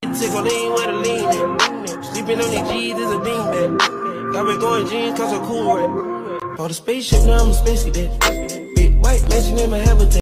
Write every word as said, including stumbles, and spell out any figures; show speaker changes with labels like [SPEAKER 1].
[SPEAKER 1] Take a lean with a lean man. Sleeping on these G's is a beanbag. Got me going jeans cause I'm cool, right? Bought a spaceship, now I'm a spacey bitch. Big white mansion in my habitat.